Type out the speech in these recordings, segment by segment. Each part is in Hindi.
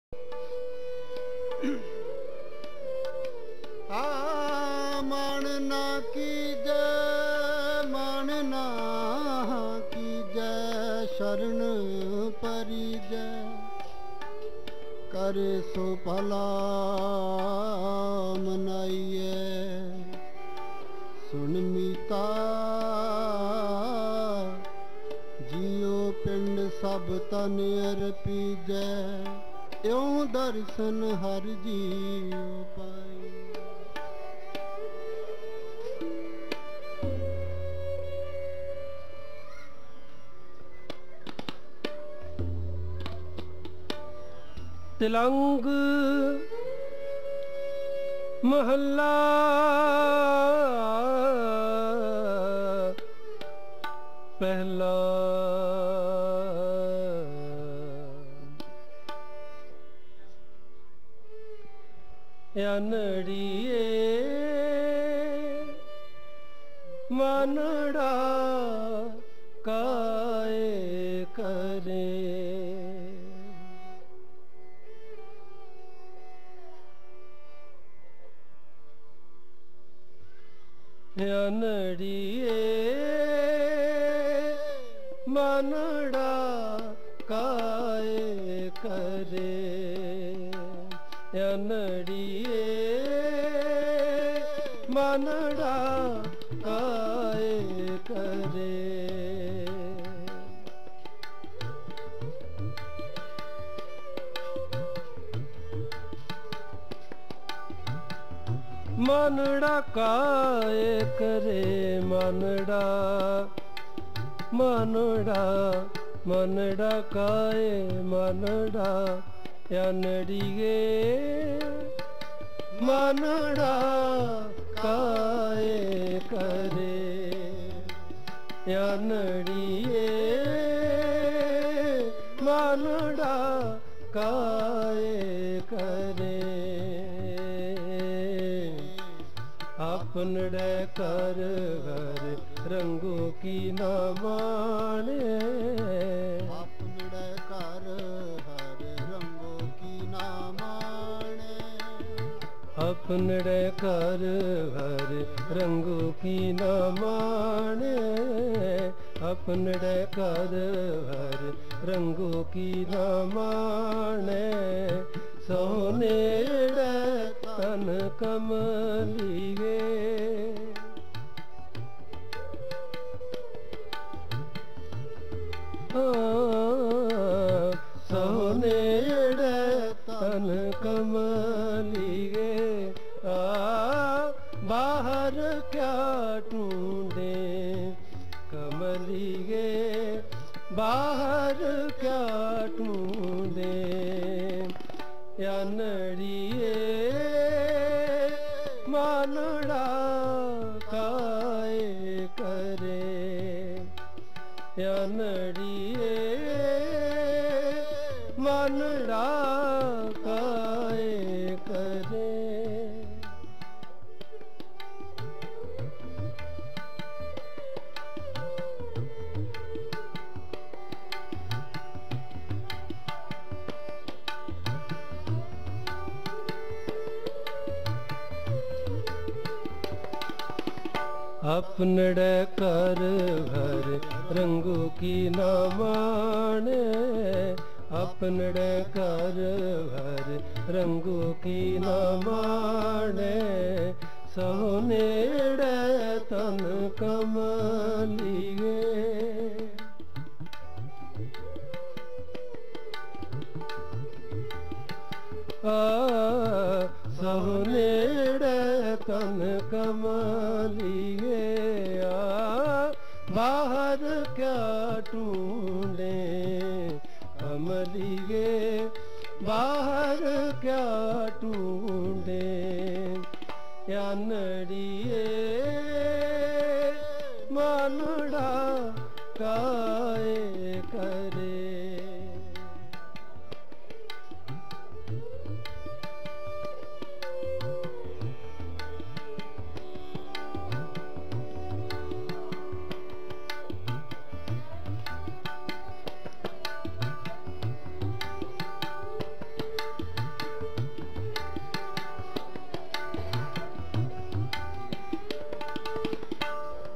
मान ना कीजै मान ना कीजै शरण परिजै कर सो भला मनाइए सुन मीता जियो पिंड सब तन अर्पीजै त्यों दर्शन हर जियो पाई। तिलंग महला पहला यानड़िए मनड़ा काए करे यानड़िए मनड़ा काए करे यानड़िए मनड़ा काए करे मनड़ा काए करे मनड़ा मनड़ा मनड़ा काए मनड़ा यानड़िए मनड़ा काए करे यानड़िए मनड़ा काए करे अपनड़े कर घर रंगों की न माने अपनड़े कर हर रंगों की न माने अपनड़े कर घर रंगों की न माने अपनड़े कर हर रंगों की न माने सोनेड़े तन कमलिगे सोनेड़े तन कमलिगे बाहर क्या ढूंढे कमलिगे बाहर क्या ढूंढे यानड़िए मनड़ा काए करे यानड़िए मनड़ा काए करे अपनड़े कर घर रंगों की न माने अपनड़े कर घर रंगों की न माने सोनेड़े तन कमलिगे सोनेड़े तन कमलिगे बाहर क्या ढूंढे कमलिगे बाहर क्या ढूंढे यानड़िए मनड़ा काए करे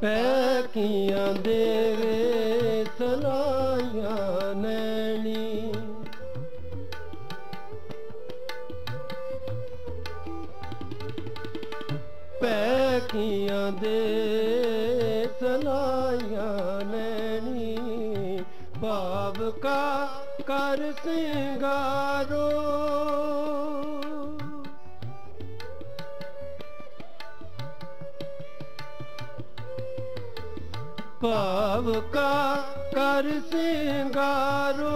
पैकियां देवे सलाइयां नैनी पैकियां दे सलाइयां नैनी भाव का कर सिंगारो भाव का कर सिंगारो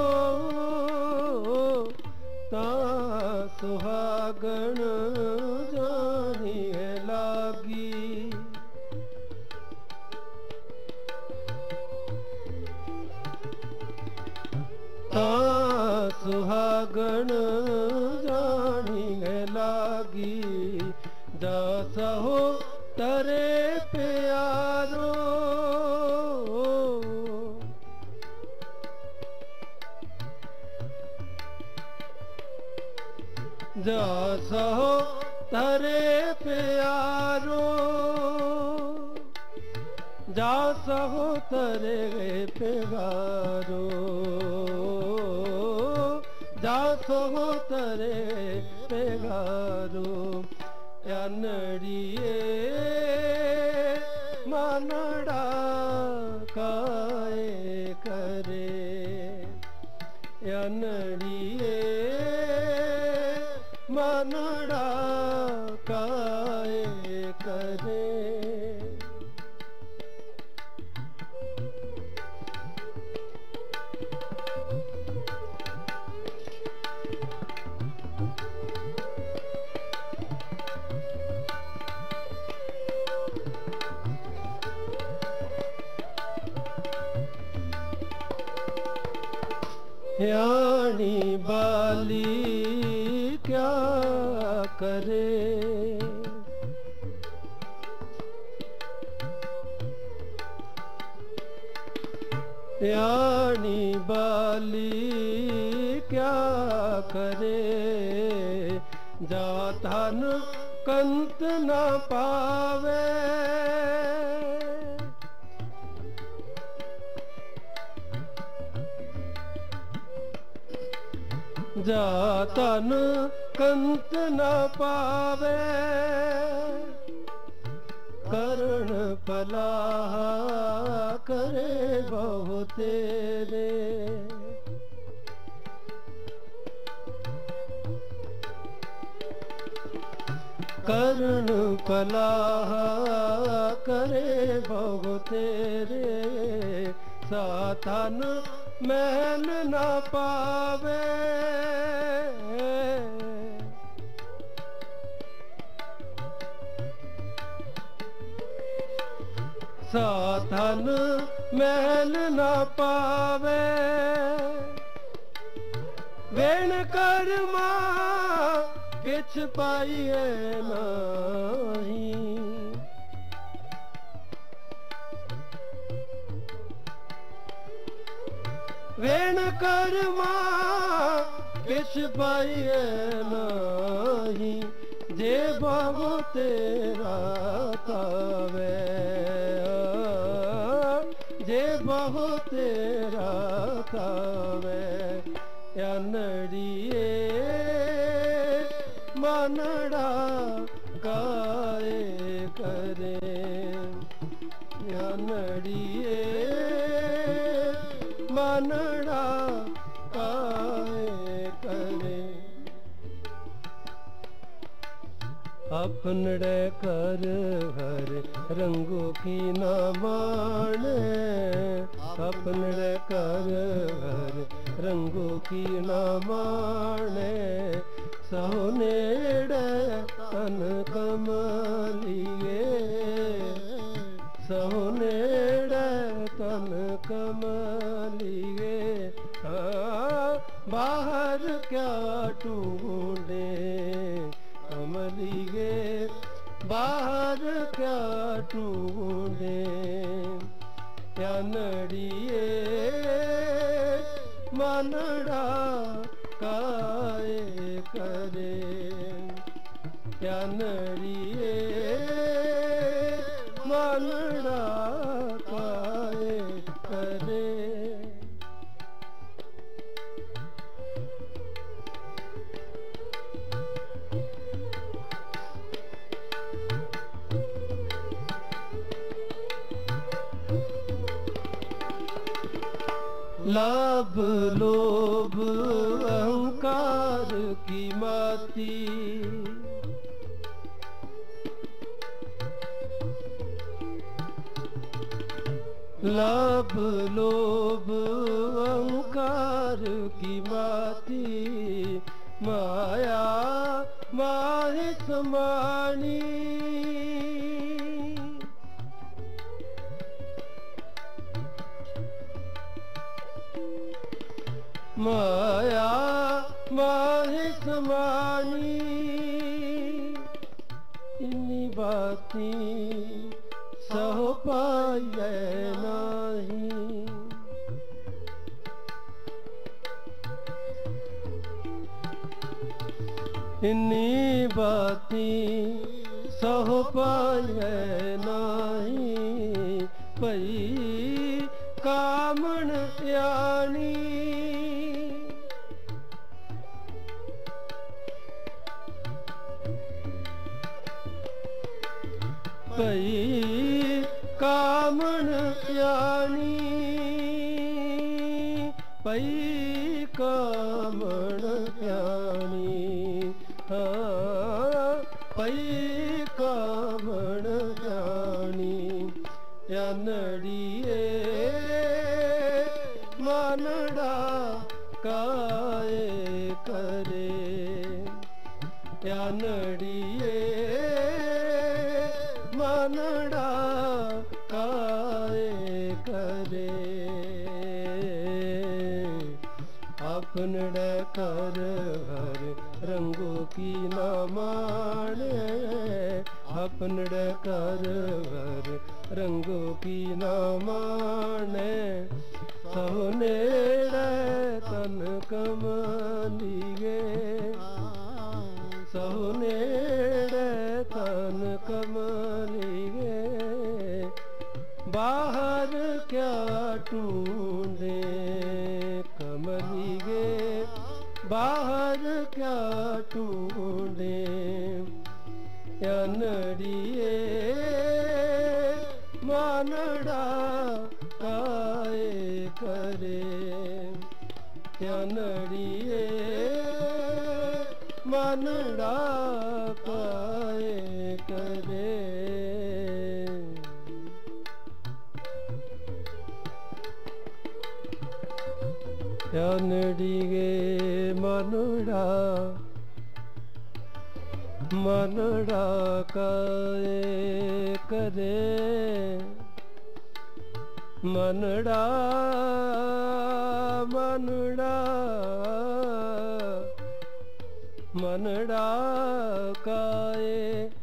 ता सुहागण जानी है लागी ता सुहागण जानी है लागी दासा हो तरे प्यारो जासा हो तरे प्यारो जासा हो तरे प्यारो जासा हो तरे प्यारो यानड़िए मनड़ा काए करे यानड़िए मनड़ा काए करे यानी बाली क्या करे यानी बाली क्या करे जातन कंत न पावे जातन कंत न पावे करण फलाह करे बहु तेरे करण फलाह करे बहु तेरे साधन महल न पावे साधन महल न पावे वेण कर्मा किछ पाइए नाही वेण कर्मा किछ पाइए नाही जे बाबू तेरा तावे जे बहु तेरा तावे यानड़िए मनड़ा काए करे यानड़िए मनड़ा काए करे अपनड़े कर हर रंगों की न माने अपनड़े कर हर रंगों की न माने सहुनेड़े तन कमलिए सहुनेड़े तन कमलिए बाहर क्या ढूंढे कमलिए बाहर क्या ढूंढे यानड़िए मनड़ा काए करे यानड़िए मनड़ा लाभ लोभ अहंकार की माती, लाभ लोभ अहंकार की माती, माया माहे समानी, माया माहे समानी, इन्हीं बातें सह पाए नहीं, इन्हीं बातें सह पाए नहीं, पई कामण यानी, पई कामण यानी, पई कामण यानी, हाँ पई कामण यानी, यानड़िए मानड़ा काए करे, यानड़िए मानड़ा काए करे, अपनड़ कर हर रंगों की न माने, अपनड़ कर हर रंगों की न माने, सहुनेड़े तन कमलिगे, सहुनेड़े तन कमलिगे, बाहर क्या ढूंढे कमलिगे, बाहर क्या ढूंढे, यानड़िए मानड़ा काए करे, यानड़िए मानड़ा काए करे, यानड़िए मानड़ा मानड़ा काए करे, मनड़ा मनड़ा मनड़ा काए,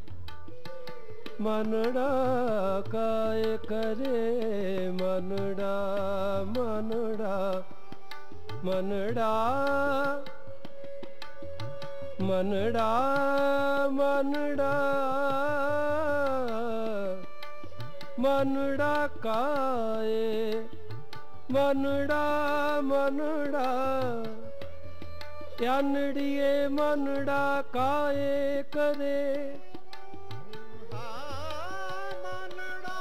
मनड़ा काए करे, मनड़ा मनड़ा मनड़ा मनड़ा मनड़ा मनड़ा काए, मनड़ा मनड़ा यानड़िए मनड़ा काए करे, मनड़ा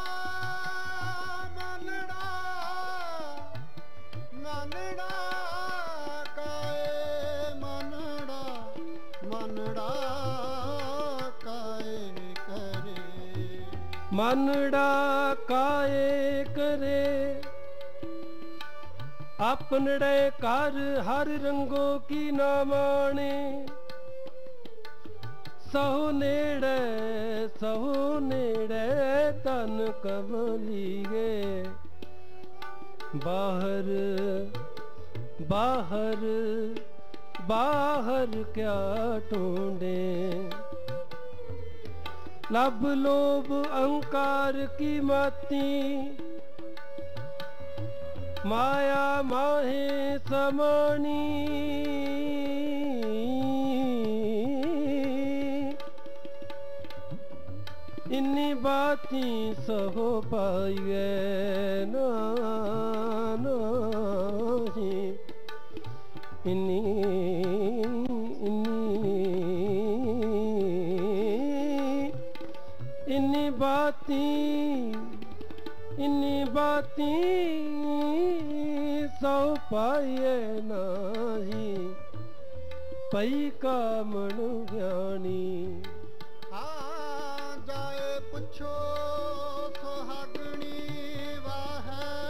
मनड़ा मनड़ा काए, मनड़ा मनड़ा काए करे, मनड़ा काए करे, अपनड़े कर हर रंगों की न माने, सहो नेड़े तन कमलिगे, बाहर बाहर बाहर क्या ढूंढे, लब लोभ अहंकार की माती, माया माहे समानी, इन्हीं बाती सहो पाइए नहीं, इन्हीं बाती सौ पाइए नाही पई कामण ज्ञानी। हाँ जाए पुछो सुहागणी वाह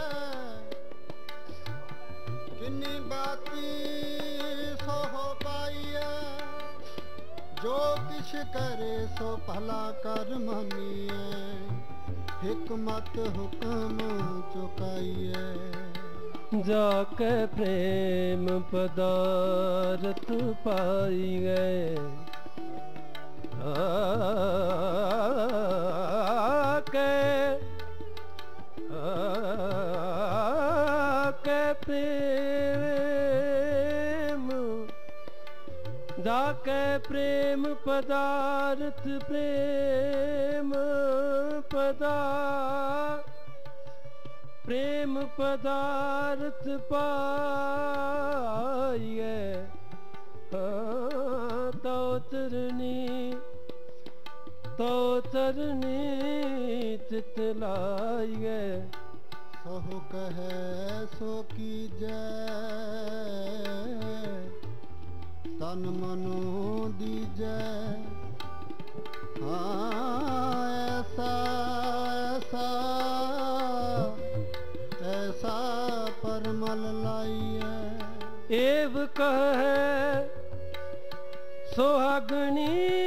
किन्नी बाती सो हो पाइए जो किश करे सो भला कर मानिए हिकमत हुक्म चुकाइए। जाके प्रेम पदारथ पाई गए के प्रेम जाके प्रेम पदार्थ प्रेम पदार्थ पाइए तो तरनी चितलाइए। सो कहे सो कीजै तन मनो दीजै। हाँ ऐसा परमल लाइए। एव कहे सोहागणी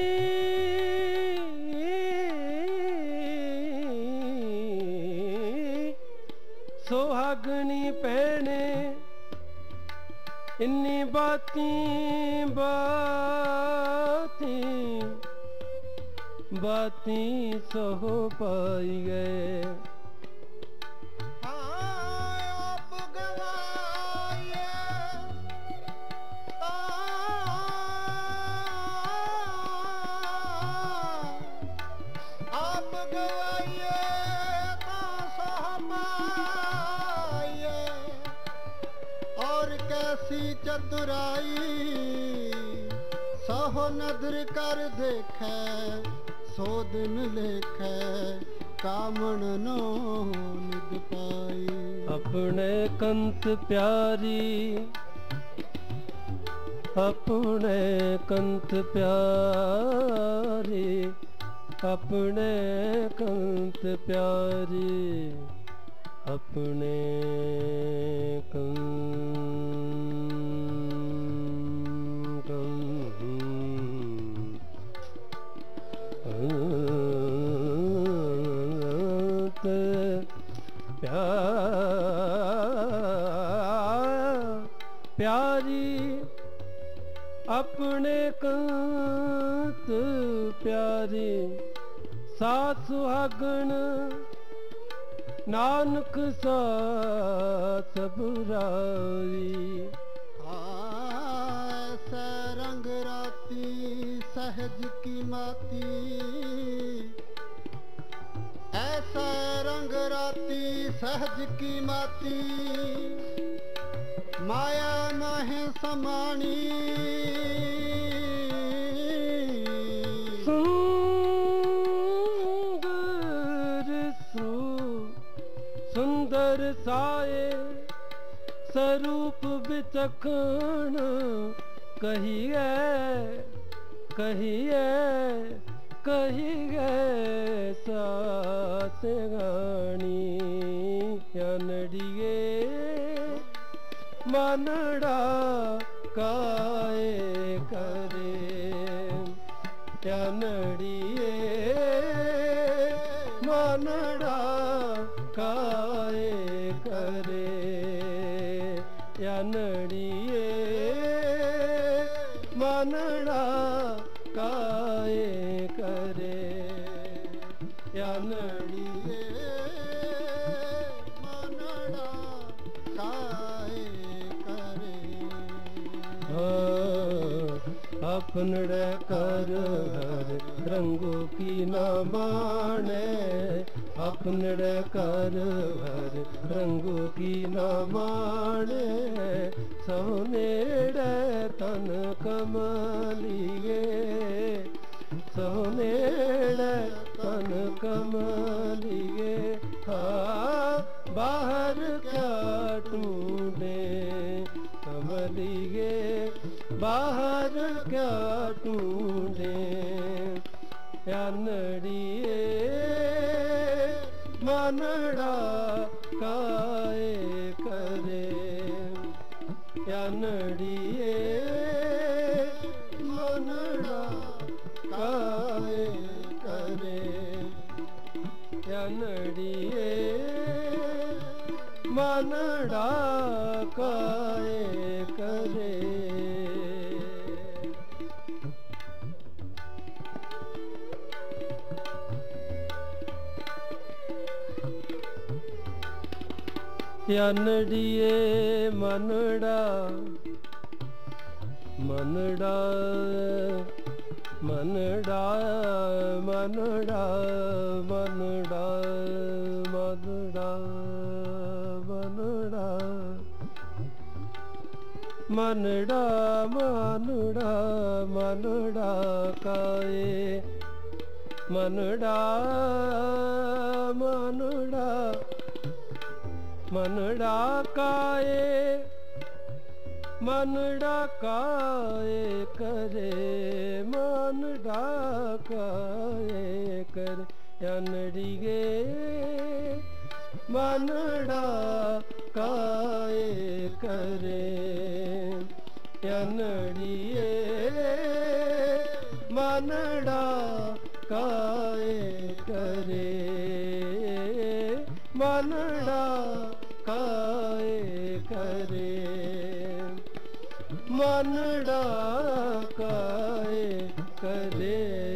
सोहागणी पहने इन्नी बाती सहो पाई गए। आप गवाइए और कैसी चतुराई सहो नदर कर देखे सो दिन लेखे कामण नो निद पाई। अपने कंत प्यारी अपने कंत प्यारी अपने कंत प्यारी अपने प्यारी अपने कंत प्यारी साथ सुहागण नानक साथ बुराई। ऐसा रंग राती सहज की माती ऐसा रंग राती सहज की माती माया माहे समानी। सुंदर साए स्वरूप विचक्षण कहिए सास गाणी अनड़िए मनड़ा काए करे अनड़िए मनड़ा काए करे अनड़िए मनड़ा काए करे अनड़िए मनड़ा काए करे। अपनड़ कर हर रंगों की न माने अपनड़ कर हर रंगों की न माने सोनेड़ तन कमलिए सोनेड़ तन कमलिए। बाहर क्या ढूंढे बाहर क्या ढूंढे यानड़िए मनड़ा काए करे यानड़िए मनड़ा काए करे यानड़िए मनड़ा काए करे यानड़िए मनड़ा मनड़ा मनड़ा मनड़ा मनड़ा मनड़ा मनड़ा मनड़ा मनड़ा मनड़ा काए मनड़ा मनड़ा मनड़ा काए मनड़ा काए करे मनड़ा काए करे यानड़िए मनड़ा काए करे यानड़िए मनड़ा काए करे मनड़ा काए करे मनड़ा काए करे।